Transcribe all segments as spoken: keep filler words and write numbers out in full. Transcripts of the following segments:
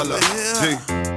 over here.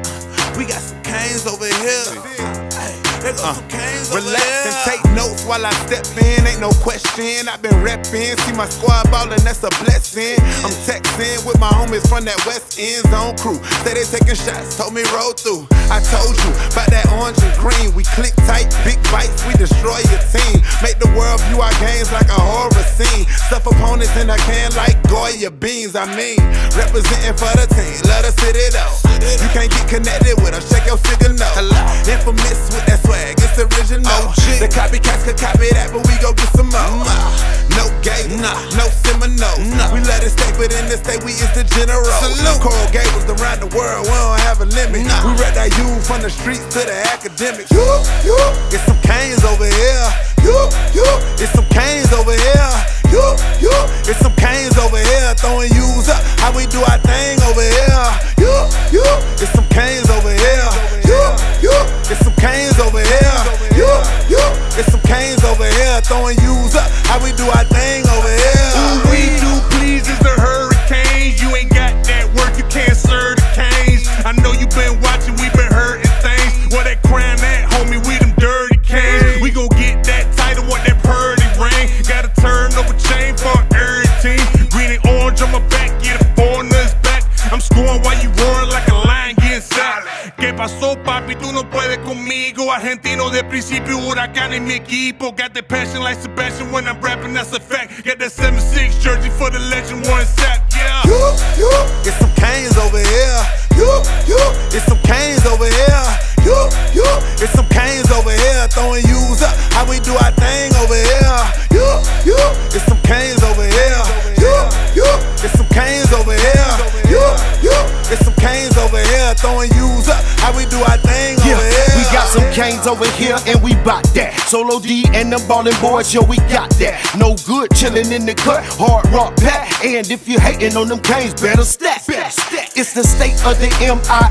We got some canes over here. Hey, there go some canes over here. Relax and take notes while I step in, ain't no question. I've been reppin', see my squad ballin', that's a blessing. I'm texting with my homies from that West End Zone crew. Say they taking shots, told me roll through. I told you about that orange and green. We click tight, big bites, we destroy your team. Make the world view our games like a horror scene. Stuff opponents in a can like Goya beans. I mean, representing for the team, let us hit it out. You can't get connected with us, check your signal. Infamous with that swag, it's original. The copycats could copy that, but we go get some more. No gate, no Seminoles. We let it stay, but in this state we is the general. Coral Gables around the world, we don't have a limit. We read that you from the streets to the academics. You, you, get some canes over here. You, you, get some canes over here. You, you, get some canes over here. Throwing U's up, how we do our thing over here. You, you, get some canes over here. You, you, get some canes over here. You, you, get some canes over here. Throwing U's up, how we do our thing over here. Who we do please is the hurricanes. You ain't got that work, you can't serve the canes. I know you been watching, we been hurting things. Where that crown at, homie, we them dirty canes. We gon' get that title, what that purdy ring. Gotta turn over chain for every team. Green and orange on my back, get a foreigner's back. I'm scoring while you roaring like a lion getting sacked. ¿Qué pasó, papi? Tú no puedes conmigo. Argentino de principio, huracán en mi equipo. Got that passion like Sebastian when I'm rapping, that's a fact. Got that seven six jersey for the legend, one sap, yeah. You, you, get some canes over here. You, you, get some canes over here. You, you, get some canes over here. Throwing U's up, how we do our thing over here. You, you, get some canes over here. You, you, get some canes over here. You, you, get some canes over here. Throwing U's up, how we do our thing yeah, over here. We got some canes over here and we bout that. Solo D and them ballin' boys, yo, we got that. No good chillin' in the cut, hard rock pack. And if you hatin' on them canes, better stack. It's the state of the M I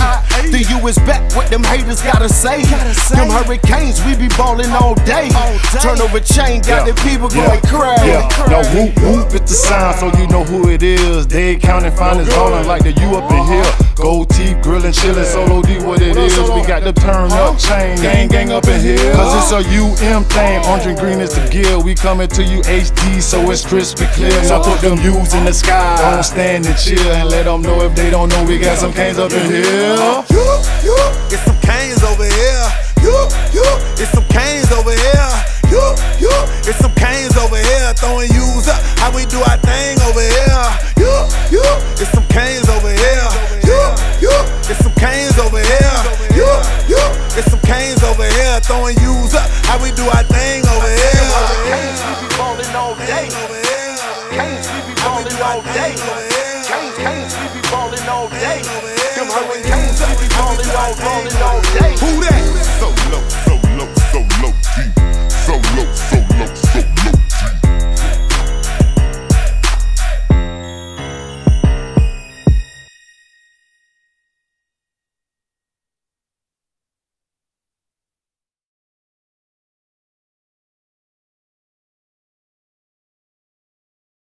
A. The U is back, what them haters gotta say. Them hurricanes, we be ballin' all day. Turn over chain, got the people going crazy. Yeah, now whoop whoop, it's the sound, so you know who it is. They counting finals ballin' like the U up in here. Gold teeth, grillin', chillin', Solo D what it is. We got the turn up chain, gang gang up in here. Cause it's a U M thing, orange and green is the gear. We coming to you H D, so it's crispy clear. Now put them U's in the sky, don't stand and chill. And let them know if they don't know we got some canes up in here. You, you, get some canes over here. You, you, get some canes over here. You, you, get some canes over here. Throwing U's up, how we do our thing over here. You, you, get some canes over here. You, you, get some canes over here. You, you, get some canes over here. Throwing U's up, how we do our thing over here. Canes, we be ballin' all day. Canes, we be ballin' all day. Canes, canes, we be ballin' all day. Them hurricanes, we be ballin' all, ballin' all day. Who that? So low.